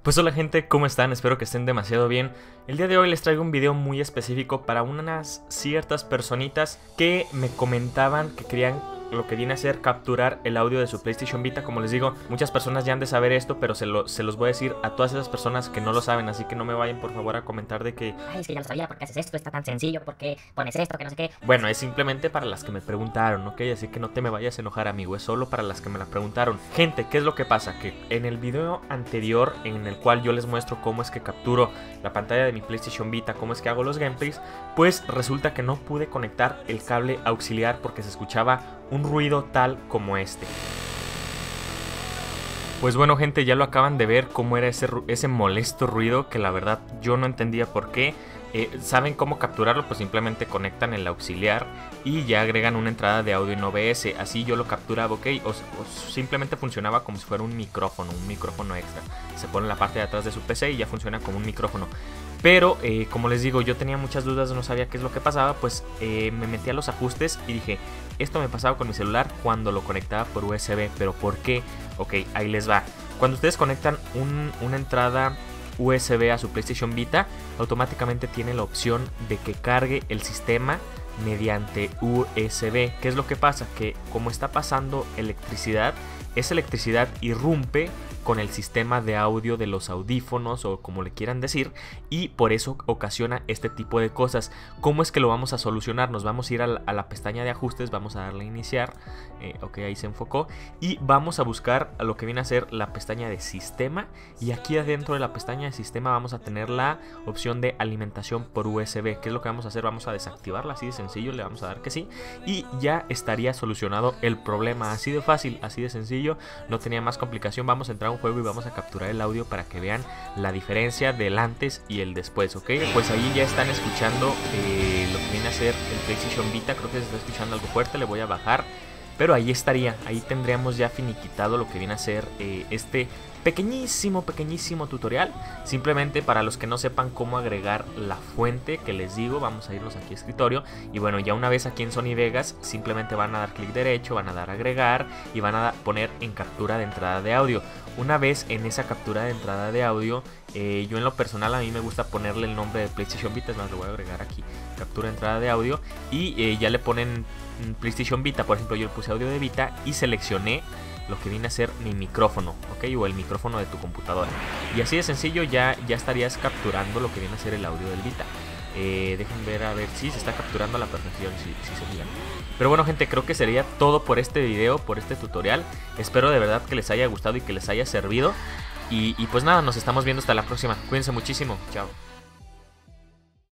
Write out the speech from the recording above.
Pues hola gente, ¿cómo están? Espero que estén demasiado bien. El día de hoy les traigo un video muy específico para unas ciertas personitas que me comentaban que querían lo que viene a ser capturar el audio de su PlayStation Vita. Como les digo, muchas personas ya han de saber esto, pero se los voy a decir a todas esas personas que no lo saben, así que no me vayan por favor a comentar de que ay, es que ya lo sabía, ¿por qué haces esto? Está tan sencillo, ¿por qué pones esto? Que no sé qué. bueno, es simplemente para las que me preguntaron, ¿ok? Así que no te me vayas a enojar, amigo, es solo para las que me la preguntaron. Gente, ¿qué es lo que pasa? Que en el video anterior, en el cual yo les muestro cómo es que capturo la pantalla de mi PlayStation Vita, cómo es que hago los gameplays, pues resulta que no pude conectar el cable auxiliar porque se escuchaba un ruido tal como este. Pues bueno gente, ya lo acaban de ver cómo era ese molesto ruido que la verdad yo no entendía por qué. ¿Saben cómo capturarlo? Pues simplemente conectan el auxiliar y ya agregan una entrada de audio en OBS. Así yo lo capturaba, ok, o simplemente funcionaba como si fuera un micrófono extra. Se pone en la parte de atrás de su PC y ya funciona como un micrófono. Pero como les digo, yo tenía muchas dudas, no sabía qué es lo que pasaba. Pues me metí a los ajustes y dije, esto me pasaba con mi celular cuando lo conectaba por USB. ¿Pero por qué? Ok, ahí les va. Cuando ustedes conectan una entrada USB a su PlayStation Vita, automáticamente tiene la opción de que cargue el sistema mediante USB. ¿Qué es lo que pasa? Que como está pasando electricidad, esa electricidad irrumpe con el sistema de audio de los audífonos o como le quieran decir, y por eso ocasiona este tipo de cosas. ¿Cómo es que lo vamos a solucionar? Nos vamos a ir a la pestaña de ajustes, vamos a darle a iniciar, ok, ahí se enfocó, y vamos a buscar a lo que viene a ser la pestaña de sistema, y aquí adentro de la pestaña de sistema vamos a tener la opción de alimentación por USB. ¿Qué es lo que vamos a hacer? Vamos a desactivarla, así de sencillo, le vamos a dar que sí, y ya estaría solucionado el problema, así de fácil, así de sencillo, no tenía más complicación. Vamos a entrar a un juego y vamos a capturar el audio para que vean la diferencia del antes y el después, ok. Pues ahí ya están escuchando lo que viene a ser el PlayStation Vita. Creo que se está escuchando algo fuerte, le voy a bajar, pero ahí estaría, ahí tendríamos ya finiquitado lo que viene a ser este pequeñísimo tutorial. Simplemente para los que no sepan cómo agregar la fuente que les digo, vamos a irnos aquí a escritorio, y bueno, ya una vez aquí en Sony Vegas simplemente van a dar clic derecho, van a dar agregar y van a poner en captura de entrada de audio. Una vez en esa captura de entrada de audio, yo en lo personal a mí me gusta ponerle el nombre de PlayStation Vita, es más, lo voy a agregar aquí, captura de entrada de audio, y ya le ponen PlayStation Vita. Por ejemplo, yo le puse audio de Vita y seleccioné lo que viene a ser mi micrófono, ok, o el micrófono de tu computadora, y así de sencillo ya estarías capturando lo que viene a ser el audio del Vita. Dejen ver a ver si se está capturando a la perfección, si se fijan. Pero bueno gente, creo que sería todo por este video, por este tutorial. Espero de verdad que les haya gustado y que les haya servido, y pues nada, nos estamos viendo hasta la próxima. Cuídense muchísimo, chao.